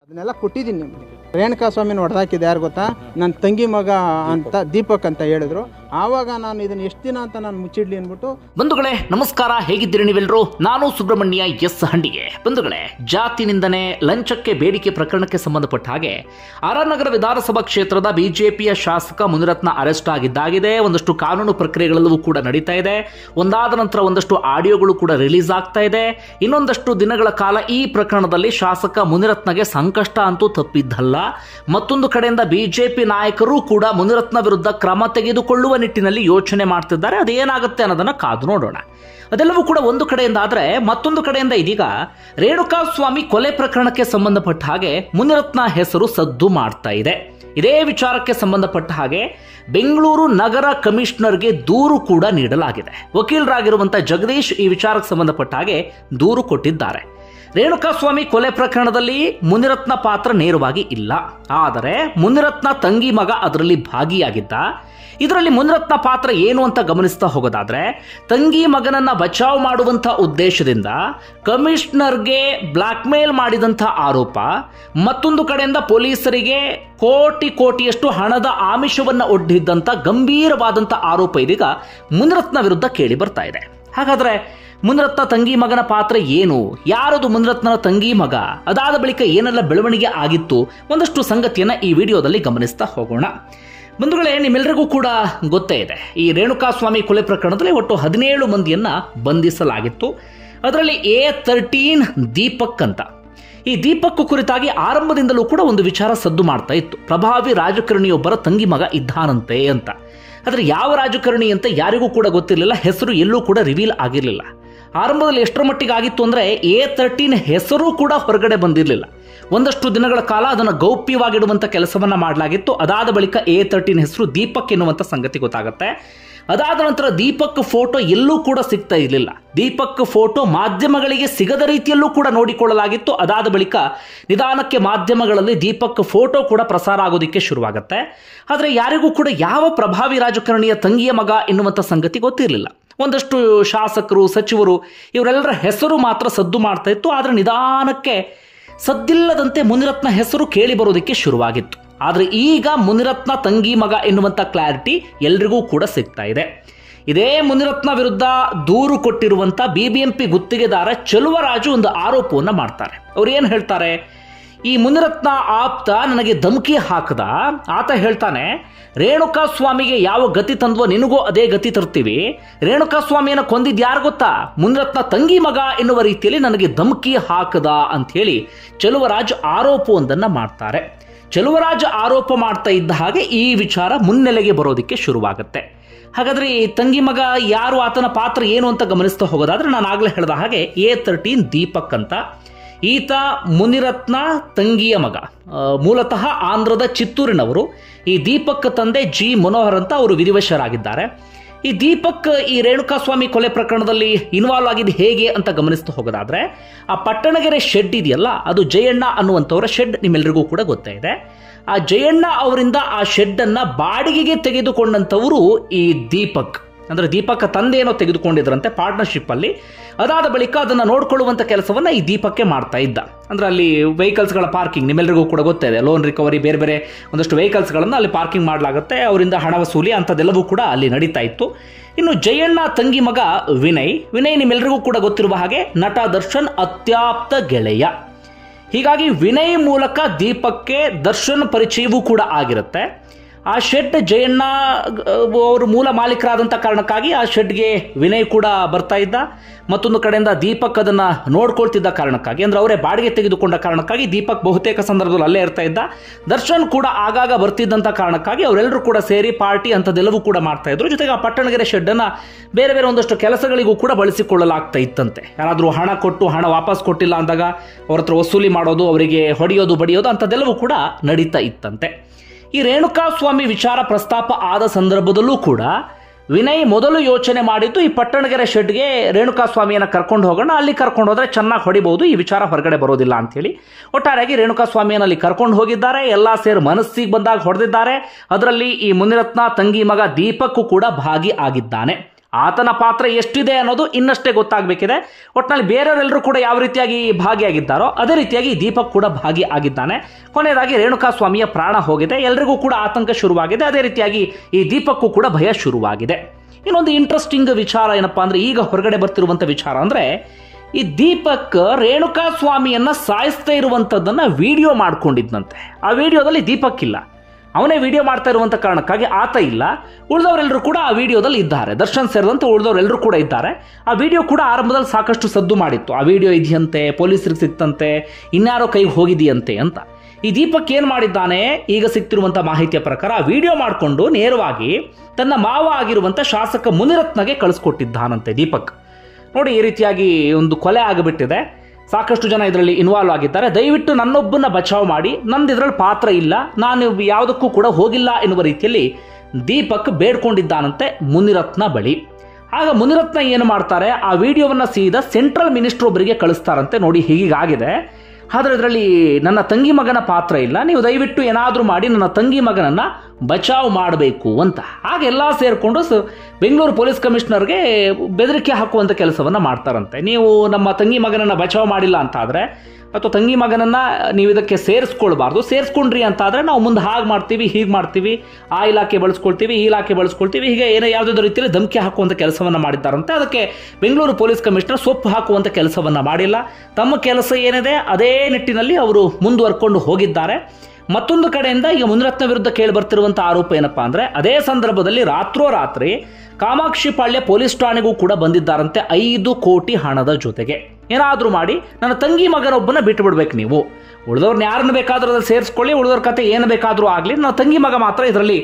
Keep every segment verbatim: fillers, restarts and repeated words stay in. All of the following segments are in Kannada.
ಅದನ್ನೆಲ್ಲ ಕೊಟ್ಟಿದ್ದೀನಿ ನಿಮಗೆ. ರೇಣುಕಾ ಸ್ವಾಮಿನ ಹೊಡೆದಾಕಿದ್ದು ಯಾರು ಗೊತ್ತಾ? ನನ್ನ ತಂಗಿ ಮಗ ಅಂತ ದೀಪಕ್ ಅಂತ ಹೇಳಿದ್ರು. ಆವಾಗ ನಾನು ಇದನ್ನ ಎಷ್ಟು ದಿನ ಅಂತ ನಾನು ಮುಚ್ಚಿಡ್ಲಿ ಅಂದ್ಬಿಟ್ಟು. ಬಂಧುಗಳೇ ನಮಸ್ಕಾರ, ಹೇಗಿದ್ದೀರಿ ನೀವೆಲ್ಲರೂ? ನಾನು ಸುಬ್ರಹ್ಮಣ್ಯ ಎಸ್ ಹಂಡಿಗೆ. ಬಂಧುಗಳೇ, ಜಾತಿ ನಿಂದನೆ, ಲಂಚಕ್ಕೆ ಬೇಡಿಕೆ ಪ್ರಕರಣಕ್ಕೆ ಸಂಬಂಧಪಟ್ಟ ಹಾಗೆ ಆರ್ಆರ್ ವಿಧಾನಸಭಾ ಕ್ಷೇತ್ರದ ಬಿಜೆಪಿಯ ಶಾಸಕ ಮುನಿರತ್ನ ಅರೆಸ್ಟ್ ಆಗಿದ್ದಾಗಿದೆ. ಒಂದಷ್ಟು ಕಾನೂನು ಪ್ರಕ್ರಿಯೆಗಳೆಲ್ಲವೂ ಕೂಡ ನಡೀತಾ ಇದೆ. ಒಂದಾದ ನಂತರ ಒಂದಷ್ಟು ಆಡಿಯೋಗಳು ಕೂಡ ರಿಲೀಸ್ ಆಗ್ತಾ ಇದೆ. ಇನ್ನೊಂದಷ್ಟು ದಿನಗಳ ಕಾಲ ಈ ಪ್ರಕರಣದಲ್ಲಿ ಶಾಸಕ ಮುನಿರತ್ನಗೆ ಸಂಕಷ್ಟ ಅಂತೂ ತಪ್ಪಿದ್ದಲ್ಲ. ಮತ್ತೊಂದು ಕಡೆಯಿಂದ ಬಿಜೆಪಿ ನಾಯಕರು ಕೂಡ ಮುನಿರತ್ನ ವಿರುದ್ಧ ಕ್ರಮ ತೆಗೆದುಕೊಳ್ಳುವ ನಿಟ್ಟಿನಲ್ಲಿ ಯೋಚನೆ ಮಾಡ್ತಿದ್ದಾರೆ. ಅದೇನಾಗುತ್ತೆ ಅನ್ನೋದನ್ನ ಕಾದು ನೋಡೋಣ. ಅದೆಲ್ಲವೂ ಕೂಡ ಒಂದು ಕಡೆಯಿಂದ ಆದ್ರೆ, ಮತ್ತೊಂದು ಕಡೆಯಿಂದ ಇದೀಗ ರೇಣುಕಾ ಸ್ವಾಮಿ ಕೊಲೆ ಪ್ರಕರಣಕ್ಕೆ ಸಂಬಂಧಪಟ್ಟ ಹಾಗೆ ಮುನಿರತ್ನ ಹೆಸರು ಸದ್ದು ಮಾಡ್ತಾ ಇದೆ. ಇದೇ ವಿಚಾರಕ್ಕೆ ಸಂಬಂಧಪಟ್ಟ ಹಾಗೆ ಬೆಂಗಳೂರು ನಗರ ಕಮಿಷನರ್ಗೆ ದೂರು ಕೂಡ ನೀಡಲಾಗಿದೆ. ವಕೀಲರಾಗಿರುವಂತಹ ಜಗದೀಶ್ ಈ ವಿಚಾರಕ್ಕೆ ಸಂಬಂಧಪಟ್ಟ ಹಾಗೆ ದೂರು ಕೊಟ್ಟಿದ್ದಾರೆ. ರೇಣುಕಾ ಸ್ವಾಮಿ ಕೊಲೆ ಪ್ರಕರಣದಲ್ಲಿ ಮುನಿರತ್ನ ಪಾತ್ರ ನೇರವಾಗಿ ಇಲ್ಲ, ಆದರೆ ಮುನಿರತ್ನ ತಂಗಿ ಮಗ ಅದರಲ್ಲಿ ಭಾಗಿಯಾಗಿದ್ದ. ಇದರಲ್ಲಿ ಮುನಿರತ್ನ ಪಾತ್ರ ಏನು ಅಂತ ಗಮನಿಸ್ತಾ ಹೋಗೋದಾದ್ರೆ, ತಂಗಿ ಮಗನನ್ನ ಬಚಾವ್ ಮಾಡುವಂತಹ ಉದ್ದೇಶದಿಂದ ಕಮಿಷನರ್ಗೆ ಬ್ಲಾಕ್ ಮೇಲ್ ಮಾಡಿದಂಥ ಆರೋಪ, ಮತ್ತೊಂದು ಕಡೆಯಿಂದ ಪೊಲೀಸರಿಗೆ ಕೋಟಿ ಕೋಟಿಯಷ್ಟು ಹಣದ ಆಮಿಷವನ್ನ ಒಡ್ಡಿದ್ದಂಥ ಗಂಭೀರವಾದಂಥ ಆರೋಪ ಇದೀಗ ಮುನಿರತ್ನ ವಿರುದ್ಧ ಕೇಳಿ ಬರ್ತಾ ಇದೆ. ಹಾಗಾದ್ರೆ ಮುನಿರತ್ನ ತಂಗಿ ಮಗನ ಪಾತ್ರ ಏನು? ಯಾರದು ಮುನಿರತ್ನನ ತಂಗಿ ಮಗ? ಅದಾದ ಬಳಿಕ ಏನೆಲ್ಲ ಬೆಳವಣಿಗೆ ಆಗಿತ್ತು? ಒಂದಷ್ಟು ಸಂಗತಿಯನ್ನ ಈ ವಿಡಿಯೋದಲ್ಲಿ ಗಮನಿಸ್ತಾ ಹೋಗೋಣ. ಬಂಧುಗಳೇ, ನಿಮ್ಮೆಲ್ಲರಿಗೂ ಕೂಡ ಗೊತ್ತೇ ಇದೆ, ಈ ರೇಣುಕಾ ಸ್ವಾಮಿ ಕೊಲೆ ಪ್ರಕರಣದಲ್ಲಿ ಒಟ್ಟು ಹದಿನೇಳು ಮಂದಿಯನ್ನ ಬಂಧಿಸಲಾಗಿತ್ತು. ಅದರಲ್ಲಿ ಎ ತರ್ಟೀನ್ ದೀಪಕ್ ಅಂತ. ಈ ದೀಪಕ್ ಕುರಿತಾಗಿ ಆರಂಭದಿಂದಲೂ ಕೂಡ ಒಂದು ವಿಚಾರ ಸದ್ದು ಮಾಡ್ತಾ ಇತ್ತು. ಪ್ರಭಾವಿ ರಾಜಕಾರಣಿಯೊಬ್ಬರ ತಂಗಿ ಮಗ ಇದ್ದಾನಂತೆ ಅಂತ. ಆದರೆ ಯಾವ ರಾಜಕಾರಣಿ ಅಂತ ಯಾರಿಗೂ ಕೂಡ ಗೊತ್ತಿರಲಿಲ್ಲ. ಹೆಸರು ಎಲ್ಲೂ ಕೂಡ ರಿವೀಲ್ ಆಗಿರಲಿಲ್ಲ. ಆರಂಭದಲ್ಲಿ ಎಷ್ಟರ ಮಟ್ಟಿಗೆ ಆಗಿತ್ತು ಅಂದರೆ, ಎ ತರ್ಟೀನ್ ಹೆಸರು ಕೂಡ ಹೊರಗಡೆ ಬಂದಿರಲಿಲ್ಲ. ಒಂದಷ್ಟು ದಿನಗಳ ಕಾಲ ಅದನ್ನು ಗೌಪ್ಯವಾಗಿಡುವಂಥ ಕೆಲಸವನ್ನ ಮಾಡಲಾಗಿತ್ತು. ಅದಾದ ಬಳಿಕ ಎ ತರ್ಟೀನ್ ಹೆಸರು ದೀಪಕ್ ಎನ್ನುವಂಥ ಸಂಗತಿ ಗೊತ್ತಾಗುತ್ತೆ. ಅದಾದ ನಂತರ ದೀಪಕ್ ಫೋಟೋ ಎಲ್ಲೂ ಕೂಡ ಸಿಗ್ತಾ ಇರಲಿಲ್ಲ. ದೀಪಕ್ ಫೋಟೋ ಮಾಧ್ಯಮಗಳಿಗೆ ಸಿಗದ ರೀತಿಯಲ್ಲೂ ಕೂಡ ನೋಡಿಕೊಳ್ಳಲಾಗಿತ್ತು. ಅದಾದ ಬಳಿಕ ನಿಧಾನಕ್ಕೆ ಮಾಧ್ಯಮಗಳಲ್ಲಿ ದೀಪಕ್ ಫೋಟೋ ಕೂಡ ಪ್ರಸಾರ ಆಗೋದಕ್ಕೆ ಶುರುವಾಗುತ್ತೆ. ಆದರೆ ಯಾರಿಗೂ ಕೂಡ ಯಾವ ಪ್ರಭಾವಿ ರಾಜಕಾರಣಿಯ ತಂಗಿಯ ಮಗ ಎನ್ನುವಂಥ ಸಂಗತಿ ಗೊತ್ತಿರಲಿಲ್ಲ. ಒಂದಷ್ಟು ಶಾಸಕರು, ಸಚಿವರು ಇವರೆಲ್ಲರ ಹೆಸರು ಮಾತ್ರ ಸದ್ದು ಮಾಡ್ತಾ ಇತ್ತು. ಆದರೆ ನಿಧಾನಕ್ಕೆ ಸದ್ದಿಲ್ಲದಂತೆ ಮುನಿರತ್ನ ಹೆಸರು ಕೇಳಿ ಬರೋದಕ್ಕೆ ಶುರುವಾಗಿತ್ತು. ಆದರೆ ಈಗ ಮುನಿರತ್ನ ತಂಗಿ ಮಗ ಎನ್ನುವಂಥ ಕ್ಲಾರಿಟಿ ಎಲ್ರಿಗೂ ಕೂಡ ಸಿಗ್ತಾ ಇದೆ. ಇದೇ ಮುನಿರತ್ನ ವಿರುದ್ಧ ದೂರು ಕೊಟ್ಟಿರುವಂಥ ಬಿಬಿಎಂಪಿ ಗುತ್ತಿಗೆದಾರ ಚೆಲುವರಾಜು ಒಂದು ಆರೋಪವನ್ನು ಮಾಡ್ತಾರೆ. ಅವ್ರು ಏನು ಹೇಳ್ತಾರೆ? ಈ ಮುನಿರತ್ನ ಆಪ್ತ ನನಗೆ ಧಮಕಿ ಹಾಕದ. ಆತ ಹೇಳ್ತಾನೆ, ರೇಣುಕಾ ಸ್ವಾಮಿಗೆ ಯಾವ ಗತಿ ತಂದ್ವೋ ನಿನಗೂ ಅದೇ ಗತಿ ತರ್ತೀವಿ. ರೇಣುಕಾ ಸ್ವಾಮಿಯನ್ನು ಕೊಂದಿದ್ದು ಯಾರು ಗೊತ್ತಾ? ಮುನಿರತ್ನ ತಂಗಿ ಮಗ ಎನ್ನುವ ರೀತಿಯಲ್ಲಿ ನನಗೆ ಧಮಕಿ ಹಾಕದ ಅಂತ ಹೇಳಿ ಚೆಲುವರಾಜ್ ಆರೋಪವೊಂದನ್ನು ಮಾಡ್ತಾರೆ. ಚೆಲುವರಾಜ್ ಆರೋಪ ಮಾಡ್ತಾ ಇದ್ದ ಹಾಗೆ ಈ ವಿಚಾರ ಮುನ್ನೆಲೆಗೆ ಬರೋದಕ್ಕೆ ಶುರುವಾಗುತ್ತೆ. ಹಾಗಾದ್ರೆ ಈ ತಂಗಿ ಮಗ ಯಾರು, ಆತನ ಪಾತ್ರ ಏನು ಅಂತ ಗಮನಿಸ್ತಾ ಹೋಗೋದಾದ್ರೆ, ನಾನು ಆಗ್ಲೇ ಹೇಳಿದ ಹಾಗೆ ಎ ತರ್ಟೀನ್ ದೀಪಕ್ ಅಂತ. ಈತ ಮುನಿರತ್ನ ತಂಗಿಯ ಮಗ, ಮೂಲತಃ ಆಂಧ್ರದ ಚಿತ್ತೂರಿನವರು. ಈ ದೀಪಕ್ ತಂದೆ ಜಿ ಮನೋಹರ್ ಅಂತ ಅವರು ವಿಧಿವಶರಾಗಿದ್ದಾರೆ. ಈ ದೀಪಕ್ ಈ ರೇಣುಕಾ ಸ್ವಾಮಿ ಕೊಲೆ ಪ್ರಕರಣದಲ್ಲಿ ಇನ್ವಾಲ್ವ್ ಆಗಿದ್ದು ಹೇಗೆ ಅಂತ ಗಮನಿಸ್ತಾ ಹೋಗೋದಾದ್ರೆ, ಆ ಪಟ್ಟಣಗೆರೆ ಶೆಡ್ ಇದೆಯಲ್ಲ, ಅದು ಜಯಣ್ಣ ಅನ್ನುವಂಥವರ ಶೆಡ್ ನಿಮ್ಮೆಲ್ಲರಿಗೂ ಕೂಡ ಗೊತ್ತೇ ಇದೆ. ಆ ಜಯಣ್ಣ ಅವರಿಂದ ಆ ಶೆಡ್ ಅನ್ನ ಬಾಡಿಗೆಗೆ ತೆಗೆದುಕೊಂಡಂಥವರು ಈ ದೀಪಕ್. ಅಂದ್ರೆ ದೀಪಕ್ ತಂದೆ ಏನೋ ತೆಗೆದುಕೊಂಡಿದ್ರಂತೆ ಪಾರ್ಟ್ನರ್ಶಿಪ್ ಅಲ್ಲಿ. ಅದಾದ ಬಳಿಕ ಅದನ್ನ ನೋಡ್ಕೊಳ್ಳುವಂತ ಕೆಲಸವನ್ನ ಈ ದೀಪಕ್ಕೆ ಮಾಡ್ತಾ ಇದ್ದ. ಅಂದ್ರೆ ಅಲ್ಲಿ ವೆಹಿಕಲ್ಸ್ಗಳ ಪಾರ್ಕಿಂಗ್ ನಿಮ್ಮೆಲ್ಲರಿಗೂ ಕೂಡ ಗೊತ್ತೇ ಇದೆ. ಲೋನ್ ರಿಕವರಿ, ಬೇರೆ ಬೇರೆ ಒಂದಷ್ಟು ವೆಹಿಕಲ್ಸ್ಗಳನ್ನ ಅಲ್ಲಿ ಪಾರ್ಕಿಂಗ್ ಮಾಡಲಾಗುತ್ತೆ. ಅವರಿಂದ ಹಣ ವಸೂಲಿ ಅಂಥದ್ದೆಲ್ಲವೂ ಕೂಡ ಅಲ್ಲಿ ನಡೀತಾ ಇತ್ತು. ಇನ್ನು ಜಯಣ್ಣ ತಂಗಿ ಮಗ ವಿನಯ್. ವಿನಯ್ ನಿಮ್ಮೆಲ್ಲರಿಗೂ ಕೂಡ ಗೊತ್ತಿರುವ ಹಾಗೆ ನಟ ದರ್ಶನ್ ಅತ್ಯಾಪ್ತ ಗೆಳೆಯ. ಹೀಗಾಗಿ ವಿನಯ್ ಮೂಲಕ ದೀಪಕ್ಕೆ ದರ್ಶನ್ ಪರಿಚಯವೂ ಕೂಡ ಆಗಿರುತ್ತೆ. ಆ ಶೆಡ್ ಜಯಣ್ಣ ಅವರು ಮೂಲ ಮಾಲೀಕರಾದಂಥ ಕಾರಣಕ್ಕಾಗಿ ಆ ಶೆಡ್ಗೆ ವಿನಯ್ ಕೂಡ ಬರ್ತಾ ಇದ್ದ. ಮತ್ತೊಂದು ಕಡೆಯಿಂದ ದೀಪಕ್ ಅದನ್ನ ನೋಡ್ಕೊಳ್ತಿದ್ದ ಕಾರಣಕ್ಕಾಗಿ, ಅಂದ್ರೆ ಅವರೇ ಬಾಡಿಗೆ ತೆಗೆದುಕೊಂಡ ಕಾರಣಕ್ಕಾಗಿ ದೀಪಕ್ ಬಹುತೇಕ ಸಂದರ್ಭದಲ್ಲಿ ಅಲ್ಲೇ ಇರ್ತಾ ಇದ್ದ. ದರ್ಶನ್ ಕೂಡ ಆಗಾಗ ಬರ್ತಿದ್ದಂಥ ಕಾರಣಕ್ಕಾಗಿ ಅವರೆಲ್ಲರೂ ಕೂಡ ಸೇರಿ ಪಾರ್ಟಿ ಅಂಥದ್ದೆಲ್ಲವೂ ಕೂಡ ಮಾಡ್ತಾ ಇದ್ರು. ಜೊತೆಗೆ ಆ ಪಟ್ಟಣಗೆರೆ ಶೆಡ್ ಅನ್ನ ಬೇರೆ ಬೇರೆ ಒಂದಷ್ಟು ಕೆಲಸಗಳಿಗೂ ಕೂಡ ಬಳಸಿಕೊಳ್ಳಲಾಗ್ತಾ ಇತ್ತಂತೆ. ಯಾರಾದರೂ ಹಣ ಕೊಟ್ಟು ಹಣ ವಾಪಸ್ ಕೊಟ್ಟಿಲ್ಲ ಅಂದಾಗ ಅವ್ರ ಹತ್ರ ವಸೂಲಿ ಮಾಡೋದು, ಅವರಿಗೆ ಹೊಡೆಯೋದು ಬಡಿಯೋದು ಅಂಥದ್ದೆಲ್ಲವೂ ಕೂಡ ನಡೀತಾ ಇತ್ತಂತೆ. ಈ ರೇಣುಕಾ ಸ್ವಾಮಿ ವಿಚಾರ ಪ್ರಸ್ತಾಪ ಆದ ಸಂದರ್ಭದಲ್ಲೂ ಕೂಡ ವಿನಯ್ ಮೊದಲು ಯೋಚನೆ ಮಾಡಿದ್ದು ಈ ಪಟ್ಟಣಗೆರೆ ಶೆಡ್ಗೆ ರೇಣುಕಾ ಸ್ವಾಮಿಯನ್ನು ಕರ್ಕೊಂಡು ಹೋಗೋಣ, ಅಲ್ಲಿ ಕರ್ಕೊಂಡು ಹೋದ್ರೆ ಚೆನ್ನಾಗಿ ಹೊಡಿಬಹುದು, ಈ ವಿಚಾರ ಹೊರಗಡೆ ಬರೋದಿಲ್ಲ ಅಂತ ಹೇಳಿ ಒಟ್ಟಾರೆಯಾಗಿ ರೇಣುಕಾ ಸ್ವಾಮಿಯನ್ನು ಅಲ್ಲಿ ಕರ್ಕೊಂಡು ಹೋಗಿದ್ದಾರೆ. ಎಲ್ಲ ಸೇರಿ ಮನಸ್ಸಿಗೆ ಬಂದಾಗ ಹೊಡೆದಿದ್ದಾರೆ. ಅದರಲ್ಲಿ ಈ ಮುನಿರತ್ನ ತಂಗಿ ಮಗ ದೀಪಕ್ ಕೂಡ ಭಾಗಿ ಆಗಿದ್ದಾನೆ. ಆತನ ಪಾತ್ರ ಎಷ್ಟಿದೆ ಅನ್ನೋದು ಇನ್ನಷ್ಟೇ ಗೊತ್ತಾಗಬೇಕಿದೆ. ಒಟ್ಟಿನಲ್ಲಿ ಬೇರೆಯವರೆಲ್ಲರೂ ಕೂಡ ಯಾವ ರೀತಿಯಾಗಿ ಭಾಗಿಯಾಗಿದ್ದಾರೋ ಅದೇ ರೀತಿಯಾಗಿ ದೀಪಕ್ ಕೂಡ ಭಾಗಿಯಾಗಿದ್ದಾನೆ. ಕೊನೆಯದಾಗಿ ರೇಣುಕಾಸ್ವಾಮಿಯ ಪ್ರಾಣ ಹೋಗಿದೆ, ಎಲ್ರಿಗೂ ಕೂಡ ಆತಂಕ ಶುರುವಾಗಿದೆ. ಅದೇ ರೀತಿಯಾಗಿ ಈ ದೀಪಕ್ಕೂ ಕೂಡ ಭಯ ಶುರುವಾಗಿದೆ. ಇನ್ನೊಂದು ಇಂಟ್ರೆಸ್ಟಿಂಗ್ ವಿಚಾರ ಏನಪ್ಪಾ ಅಂದ್ರೆ, ಈಗ ಹೊರಗಡೆ ಬರ್ತಿರುವಂಥ ವಿಚಾರ ಅಂದ್ರೆ, ಈ ದೀಪಕ್ ರೇಣುಕಾಸ್ವಾಮಿಯನ್ನ ಸಾಯಿಸ್ತಾ ಇರುವಂಥದ್ದನ್ನ ವಿಡಿಯೋ ಮಾಡ್ಕೊಂಡಿದ್ದಂತೆ. ಆ ವಿಡಿಯೋದಲ್ಲಿ ದೀಪಕ್ ಇಲ್ಲ, ಅವನೇ ವಿಡಿಯೋ ಮಾಡ್ತಾ ಇರುವಂಥ ಕಾರಣಕ್ಕಾಗಿ ಆತ ಇಲ್ಲ. ಉಳಿದವರೆಲ್ಲರೂ ಕೂಡ ಆ ವಿಡಿಯೋದಲ್ಲಿ ಇದ್ದಾರೆ, ದರ್ಶನ್ ಸೇರಿದಂತೆ ಉಳಿದವರೆಲ್ಲರೂ ಕೂಡ ಇದ್ದಾರೆ. ಆ ವಿಡಿಯೋ ಕೂಡ ಆರಂಭದಲ್ಲಿ ಸಾಕಷ್ಟು ಸದ್ದು ಮಾಡಿತ್ತು. ಆ ವಿಡಿಯೋ ಇದೆಯಂತೆ, ಪೊಲೀಸರಿಗೆ ಸಿಕ್ತಂತೆ, ಇನ್ಯಾರೋ ಕೈಗೆ ಹೋಗಿದೆಯಂತೆ ಅಂತ. ಈ ದೀಪಕ್ ಏನು ಮಾಡಿದ್ದಾನೆ, ಈಗ ಸಿಗ್ತಿರುವಂಥ ಮಾಹಿತಿಯ ಪ್ರಕಾರ ಆ ವಿಡಿಯೋ ಮಾಡಿಕೊಂಡು ನೇರವಾಗಿ ತನ್ನ ಮಾವ ಆಗಿರುವಂಥ ಶಾಸಕ ಮುನಿರತ್ನಗೆ ಕಳಿಸ್ಕೊಟ್ಟಿದ್ದಾನಂತೆ ದೀಪಕ್. ನೋಡಿ, ಈ ರೀತಿಯಾಗಿ ಒಂದು ಕೊಲೆ ಆಗಿಬಿಟ್ಟಿದೆ, ಸಾಕಷ್ಟು ಜನ ಇದರಲ್ಲಿ ಇನ್ವಾಲ್ವ್ ಆಗಿದ್ದಾರೆ, ದಯವಿಟ್ಟು ನನ್ನೊಬ್ಬನ ಬಚಾವ್ ಮಾಡಿ, ನಂದು ಇದರಲ್ಲಿ ಪಾತ್ರ ಇಲ್ಲ, ನಾನು ಯಾವುದಕ್ಕೂ ಕೂಡ ಹೋಗಿಲ್ಲ ಎನ್ನುವ ರೀತಿಯಲ್ಲಿ ದೀಪಕ್ ಬೇಡ್ಕೊಂಡಿದ್ದಾನಂತೆ ಮುನಿರತ್ನ ಬಳಿ. ಆಗ ಮುನಿರತ್ನ ಏನು ಮಾಡ್ತಾರೆ, ಆ ವಿಡಿಯೋವನ್ನು ಸೀದಾ ಸೆಂಟ್ರಲ್ ಮಿನಿಸ್ಟರ್ ಒಬ್ಬರಿಗೆ ಕಳಿಸ್ತಾರಂತೆ. ನೋಡಿ, ಹೀಗಾಗಿದೆ, ಆದರೆ ಇದರಲ್ಲಿ ನನ್ನ ತಂಗಿ ಮಗನ ಪಾತ್ರ ಇಲ್ಲ, ನೀವು ದಯವಿಟ್ಟು ಏನಾದರೂ ಮಾಡಿ ನನ್ನ ತಂಗಿ ಮಗನನ್ನು ಬಚಾವ್ ಮಾಡಬೇಕು ಅಂತ. ಆಗ ಎಲ್ಲ ಸೇರಿಕೊಂಡು ಬೆಂಗಳೂರು ಪೊಲೀಸ್ ಕಮಿಷನರ್ಗೆ ಬೆದರಿಕೆ ಹಾಕುವಂಥ ಕೆಲಸವನ್ನು ಮಾಡ್ತಾರಂತೆ. ನೀವು ನಮ್ಮ ತಂಗಿ ಮಗನನ್ನು ಬಚಾವ್ ಮಾಡಿಲ್ಲ ಅಂತ ಆದರೆ, ಅಥವಾ ತಂಗಿ ಮಗನನ್ನು ನೀವು ಇದಕ್ಕೆ ಸೇರಿಸ್ಕೊಳ್ಬಾರ್ದು, ಸೇರಿಸ್ಕೊಂಡ್ರಿ ಅಂತ ಆದರೆ ನಾವು ಮುಂದೆ ಹಾಗೆ ಮಾಡ್ತೀವಿ, ಹೀಗೆ ಮಾಡ್ತೀವಿ, ಆ ಇಲಾಖೆ ಬಳಸ್ಕೊಳ್ತೀವಿ, ಈ ಇಲಾಖೆ ಬಳಸ್ಕೊಳ್ತೀವಿ, ಹೀಗೆ ಏನೋ ಯಾವುದಾದ್ರೂ ರೀತಿಯಲ್ಲಿ ಧಮಕಿ ಹಾಕುವಂಥ ಕೆಲಸವನ್ನು ಮಾಡಿದ್ದಾರಂತೆ. ಅದಕ್ಕೆ ಬೆಂಗಳೂರು ಪೊಲೀಸ್ ಕಮಿಷನರ್ ಸೊಪ್ಪು ಹಾಕುವಂಥ ಕೆಲಸವನ್ನು ಮಾಡಿಲ್ಲ. ತಮ್ಮ ಕೆಲಸ ಏನಿದೆ ಅದೇ ನಿಟ್ಟಿನಲ್ಲಿ ಅವರು ಮುಂದುವರ್ಕೊಂಡು ಹೋಗಿದ್ದಾರೆ. ಮತ್ತೊಂದು ಕಡೆಯಿಂದ ಈಗ ಮುನಿರತ್ನ ವಿರುದ್ಧ ಕೇಳಿ ಬರ್ತಿರುವಂಥ ಆರೋಪ ಏನಪ್ಪಾ ಅಂದ್ರೆ, ಅದೇ ಸಂದರ್ಭದಲ್ಲಿ ರಾತ್ರೋರಾತ್ರಿ ಕಾಮಾಕ್ಷಿ ಪಾಳ್ಯ ಪೊಲೀಸ್ ಠಾಣೆಗೂ ಕೂಡ ಬಂದಿದ್ದಾರಂತೆ ಐದು ಕೋಟಿ ಹಣದ ಜೊತೆಗೆ. ಏನಾದರೂ ಮಾಡಿ ನನ್ನ ತಂಗಿ ಮಗನೊಬ್ಬನ ಬಿಟ್ಟು ಬಿಡ್ಬೇಕು, ನೀವು ಉಳಿದವ್ರನ್ನ ಯಾರನ್ನ ಬೇಕಾದ್ರೂ ಅದ್ರಲ್ಲಿ ಸೇರಿಸ್ಕೊಳ್ಳಿ, ಉಳಿದವ್ರ ಕತೆ ಏನು ಬೇಕಾದರೂ ಆಗಲಿ, ನನ್ನ ತಂಗಿ ಮಗ ಮಾತ್ರ ಇದರಲ್ಲಿ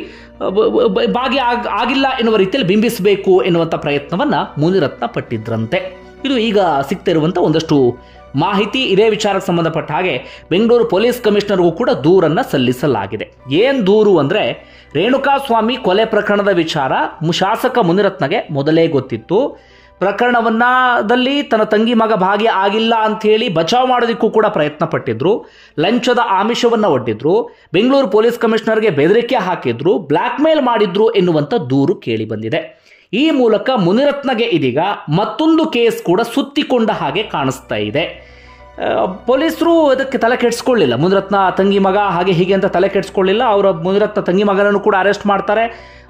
ಭಾಗಿ ಆಗ ಆಗಿಲ್ಲ ಎನ್ನುವ ರೀತಿಯಲ್ಲಿ ಬಿಂಬಿಸಬೇಕು ಎನ್ನುವಂಥ ಪ್ರಯತ್ನವನ್ನ ಮುನಿರತ್ನ ಪಟ್ಟಿದ್ರಂತೆ. ಇದು ಈಗ ಸಿಗ್ತಿರುವಂಥ ಒಂದಷ್ಟು ಮಾಹಿತಿ. ಇದೇ ವಿಚಾರಕ್ಕೆ ಸಂಬಂಧಪಟ್ಟ ಹಾಗೆ ಬೆಂಗಳೂರು ಪೊಲೀಸ್ ಕಮಿಷನರ್ಗೂ ಕೂಡ ದೂರನ್ನು ಸಲ್ಲಿಸಲಾಗಿದೆ. ಏನು ದೂರು ಅಂದರೆ, ರೇಣುಕಾಸ್ವಾಮಿ ಕೊಲೆ ಪ್ರಕರಣದ ವಿಚಾರ ಶಾಸಕ ಮುನಿರತ್ನಗೆ ಮೊದಲೇ ಗೊತ್ತಿತ್ತು. ಪ್ರಕರಣವನ್ನದಲ್ಲಿ ತನ್ನ ತಂಗಿ ಮಗ ಭಾಗಿ ಆಗಿಲ್ಲ ಅಂತ ಹೇಳಿ ಬಚಾವ್ ಮಾಡೋದಕ್ಕೂ ಕೂಡ ಪ್ರಯತ್ನ ಪಟ್ಟಿದ್ರು, ಲಂಚದ ಆಮಿಷವನ್ನು ಒಡ್ಡಿದ್ರು, ಬೆಂಗಳೂರು ಪೊಲೀಸ್ ಕಮಿಷನರ್ಗೆ ಬೆದರಿಕೆ ಹಾಕಿದ್ರು, ಬ್ಲ್ಯಾಕ್ ಮೇಲ್ ಮಾಡಿದ್ರು ಎನ್ನುವಂಥ ದೂರು ಕೇಳಿ ಬಂದಿದೆ. ಈ ಮೂಲಕ ಮುನಿರತ್ನಗೆ ಇದೀಗ ಮತ್ತೊಂದು ಕೇಸ್ ಕೂಡ ಸುತ್ತಿಕೊಂಡ ಹಾಗೆ ಕಾಣಿಸ್ತಾ ಇದೆ. ಪೊಲೀಸರು ಇದಕ್ಕೆ ತಲೆ ಕೆಡಿಸ್ಕೊಳ್ಳಿಲ್ಲ, ಮುನಿರತ್ನ ತಂಗಿ ಮಗ ಹಾಗೆ ಹೀಗೆ ಅಂತ ತಲೆ ಕೆಡಿಸ್ಕೊಳ್ಳಿಲ್ಲ. ಅವರ ಮುನಿರತ್ನ ತಂಗಿ ಮಗನನ್ನು ಕೂಡ ಅರೆಸ್ಟ್ ಮಾಡ್ತಾರೆ.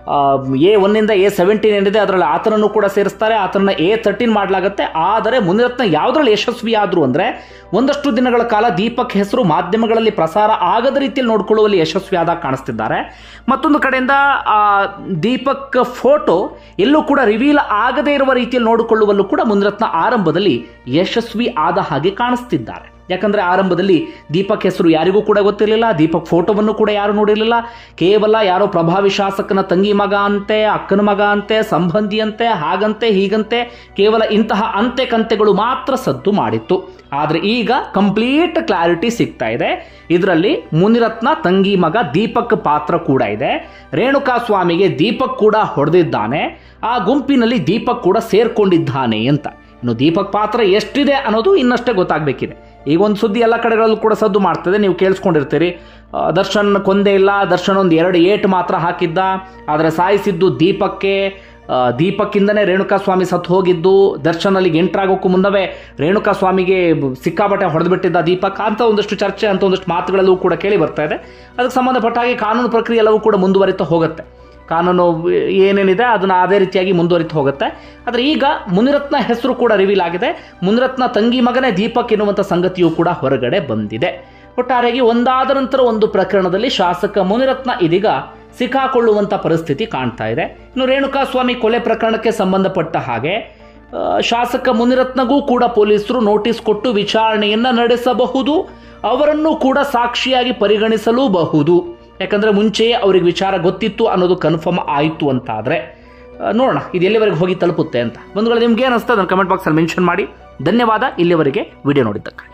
ಎ ಒನ್ನಿಂದ ಎ ಸೆವೆಂಟೀನ್ ಏನಿದೆ ಅದರಲ್ಲಿ ಆತನನ್ನು ಕೂಡ ಸೇರಿಸ್ತಾರೆ, ಆತನನ್ನು ಎ ತರ್ಟೀನ್ ಮಾಡಲಾಗುತ್ತೆ. ಆದರೆ ಮುನಿರತ್ನ ಯಾವುದರಲ್ಲಿ ಯಶಸ್ವಿ ಆದ್ರು ಅಂದರೆ, ಒಂದಷ್ಟು ದಿನಗಳ ಕಾಲ ದೀಪಕ್ ಹೆಸರು ಮಾಧ್ಯಮಗಳಲ್ಲಿ ಪ್ರಸಾರ ಆಗದ ರೀತಿಯಲ್ಲಿ ನೋಡ್ಕೊಳ್ಳುವಲ್ಲಿ ಯಶಸ್ವಿ ಆದಾಗ ಕಾಣಿಸ್ತಿದ್ದಾರೆ. ಮತ್ತೊಂದು ಕಡೆಯಿಂದ ಆ ದೀಪಕ್ ಫೋಟೋ ಎಲ್ಲೂ ಕೂಡ ರಿವೀಲ್ ಆಗದೇ ಇರುವ ರೀತಿಯಲ್ಲಿ ನೋಡಿಕೊಳ್ಳುವಲ್ಲೂ ಕೂಡ ಮುನಿರತ್ನ ಆರಂಭದಲ್ಲಿ ಯಶಸ್ವಿ ಆದ ಹಾಗೆ ಕಾಣಿಸ್ತಿದ್ದಾರೆ. ಯಾಕಂದರೆ ಆರಂಭದಲ್ಲಿ ದೀಪಕ್ ಹೆಸರು ಯಾರಿಗೂ ಕೂಡ ಗೊತ್ತಿರಲಿಲ್ಲ, ದೀಪಕ್ ಫೋಟೋವನ್ನು ಕೂಡ ಯಾರು ನೋಡಿರಲಿಲ್ಲ. ಕೇವಲ ಯಾರೋ ಪ್ರಭಾವಿ ಶಾಸಕನ ತಂಗಿ ಮಗ ಅಂತೆ, ಅಕ್ಕನ ಮಗ ಅಂತೆ, ಸಂಬಂಧಿಯಂತೆ, ಹಾಗಂತೆ ಹೀಗಂತೆ, ಕೇವಲ ಇಂತಹ ಅಂತೆ ಕಂತೆಗಳು ಮಾತ್ರ ಸದ್ದು ಮಾಡಿತ್ತು. ಆದರೆ ಈಗ ಕಂಪ್ಲೀಟ್ ಕ್ಲಾರಿಟಿ ಸಿಗ್ತಾ ಇದೆ. ಇದರಲ್ಲಿ ಮುನಿರತ್ನ ತಂಗಿ ಮಗ ದೀಪಕ್ ಪಾತ್ರ ಕೂಡ ಇದೆ. ರೇಣುಕಾಸ್ವಾಮಿಗೆ ದೀಪಕ್ ಕೂಡ ಹೊಡೆದಿದ್ದಾನೆ, ಆ ಗುಂಪಿನಲ್ಲಿ ದೀಪಕ್ ಕೂಡ ಸೇರ್ಕೊಂಡಿದ್ದಾನೆ ಅಂತ. ಇನ್ನು ದೀಪಕ್ ಪಾತ್ರ ಎಷ್ಟಿದೆ ಅನ್ನೋದು ಇನ್ನಷ್ಟೇ ಗೊತ್ತಾಗಬೇಕಿದೆ. ಈಗ ಒಂದು ಸುದ್ದಿ ಎಲ್ಲ ಕಡೆಗಳಲ್ಲೂ ಕೂಡ ಸದ್ದು ಮಾಡ್ತದೆ, ನೀವು ಕೇಳಿಸ್ಕೊಂಡಿರ್ತೀರಿ. ದರ್ಶನ್ ಕೊಂದೇ ಇಲ್ಲ, ದರ್ಶನ್ ಒಂದು ಎರಡು ಏಟು ಮಾತ್ರ ಹಾಕಿದ್ದ, ಆದರೆ ಸಾಯಿಸಿದ್ದು ದೀಪಕ್ಕೆ, ದೀಪಕ್ಕಿಂದನೇ ರೇಣುಕಾಸ್ವಾಮಿ ಸತ್ತು ಹೋಗಿದ್ದು, ದರ್ಶನ್ ಅಲ್ಲಿಗೆ ಎಂಟ್ರಾಗೋಕ್ಕೂ ಮುನ್ನವೇ ರೇಣುಕಾಸ್ವಾಮಿಗೆ ಸಿಕ್ಕಾಪಟ್ಟೆ ಹೊಡೆದುಬಿಟ್ಟಿದ್ದ ದೀಪಕ್ ಅಂತ ಒಂದಷ್ಟು ಚರ್ಚೆ ಅಂತ ಒಂದಷ್ಟು ಮಾತುಗಳಲ್ಲೂ ಕೂಡ ಕೇಳಿ ಬರ್ತಾ ಇದೆ. ಅದಕ್ಕೆ ಸಂಬಂಧಪಟ್ಟ ಹಾಗೆ ಕಾನೂನು ಪ್ರಕ್ರಿಯೆ ಎಲ್ಲವೂ ಕೂಡ ಮುಂದುವರಿತಾ ಹೋಗುತ್ತೆ. ಕಾನೂನು ಏನೇನಿದೆ ಅದನ್ನು ಅದೇ ರೀತಿಯಾಗಿ ಮುಂದುವರಿತು ಹೋಗುತ್ತೆ. ಆದರೆ ಈಗ ಮುನಿರತ್ನ ಹೆಸರು ಕೂಡ ರಿವೀಲ್ ಆಗಿದೆ. ಮುನಿರತ್ನ ತಂಗಿ ಮಗನೇ ದೀಪಕ್ ಎನ್ನುವಂಥ ಸಂಗತಿಯೂ ಕೂಡ ಹೊರಗಡೆ ಬಂದಿದೆ. ಒಟ್ಟಾರೆಯಾಗಿ ಒಂದಾದ ನಂತರ ಒಂದು ಪ್ರಕರಣದಲ್ಲಿ ಶಾಸಕ ಮುನಿರತ್ನ ಇದೀಗ ಸಿಕ್ಕಾಕೊಳ್ಳುವಂಥ ಪರಿಸ್ಥಿತಿ ಕಾಣ್ತಾ ಇದೆ. ಇನ್ನು ರೇಣುಕಾಸ್ವಾಮಿ ಕೊಲೆ ಪ್ರಕರಣಕ್ಕೆ ಸಂಬಂಧಪಟ್ಟ ಹಾಗೆ ಶಾಸಕ ಮುನಿರತ್ನಗೂ ಕೂಡ ಪೊಲೀಸರು ನೋಟಿಸ್ ಕೊಟ್ಟು ವಿಚಾರಣೆಯನ್ನು ನಡೆಸಬಹುದು, ಅವರನ್ನು ಕೂಡ ಸಾಕ್ಷಿಯಾಗಿ ಪರಿಗಣಿಸಲೂಬಹುದು. ಯಾಕಂದರೆ ಮುಂಚೆಯೇ ಅವ್ರಿಗೆ ವಿಚಾರ ಗೊತ್ತಿತ್ತು ಅನ್ನೋದು ಕನ್ಫರ್ಮ್ ಆಯಿತು ಅಂತ ಆದರೆ ನೋಡೋಣ ಇದು ಎಲ್ಲಿವರೆಗೆ ಹೋಗಿ ತಲುಪುತ್ತೆ ಅಂತ. ಬಂಧುಗಳು, ನಿಮ್ಗೆ ಏನು ಅನಿಸ್ತದೆ ಅದನ್ನು ಕಮೆಂಟ್ ಬಾಕ್ಸಲ್ಲಿ ಮೆನ್ಷನ್ ಮಾಡಿ. ಧನ್ಯವಾದ ಇಲ್ಲಿವರೆಗೆ ವಿಡಿಯೋ ನೋಡಿದ್ದಕ್ಕೆ.